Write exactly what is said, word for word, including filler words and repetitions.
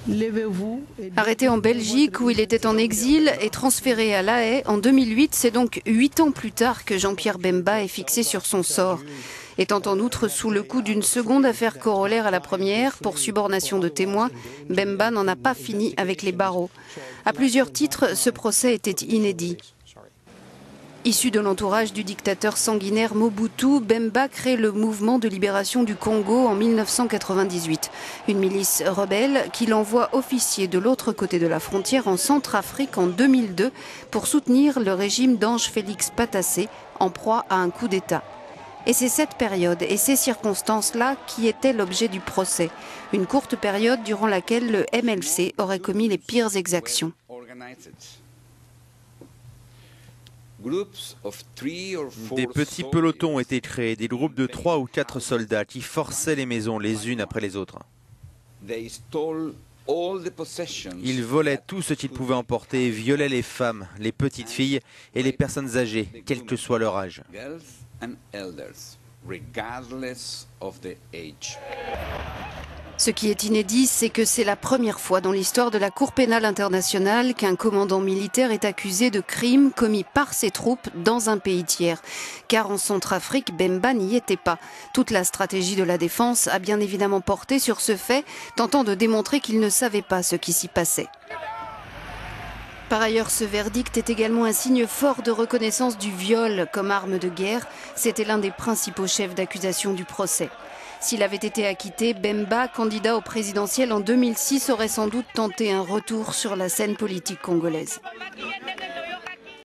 Arrêté en Belgique où il était en exil et transféré à La Haye en deux mille huit, c'est donc huit ans plus tard que Jean-Pierre Bemba est fixé sur son sort. Étant en outre sous le coup d'une seconde affaire corollaire à la première pour subornation de témoins, Bemba n'en a pas fini avec les barreaux. À plusieurs titres, ce procès était inédit. Issu de l'entourage du dictateur sanguinaire Mobutu, Bemba crée le mouvement de libération du Congo en mille neuf cent quatre-vingt-dix-huit. Une milice rebelle qui l'envoie officier de l'autre côté de la frontière en Centrafrique en deux mille deux pour soutenir le régime d'Ange Félix Patassé en proie à un coup d'État. Et c'est cette période et ces circonstances-là qui étaient l'objet du procès. Une courte période durant laquelle le M L C aurait commis les pires exactions. Des petits pelotons ont été créés, des groupes de trois ou quatre soldats qui forçaient les maisons les unes après les autres. Ils volaient tout ce qu'ils pouvaient emporter et violaient les femmes, les petites filles et les personnes âgées, quel que soit leur âge. Ce qui est inédit, c'est que c'est la première fois dans l'histoire de la Cour pénale internationale qu'un commandant militaire est accusé de crimes commis par ses troupes dans un pays tiers. Car en Centrafrique, Bemba n'y était pas. Toute la stratégie de la défense a bien évidemment porté sur ce fait, tentant de démontrer qu'il ne savait pas ce qui s'y passait. Par ailleurs, ce verdict est également un signe fort de reconnaissance du viol comme arme de guerre. C'était l'un des principaux chefs d'accusation du procès. S'il avait été acquitté, Bemba, candidat au présidentiel en deux mille six, aurait sans doute tenté un retour sur la scène politique congolaise.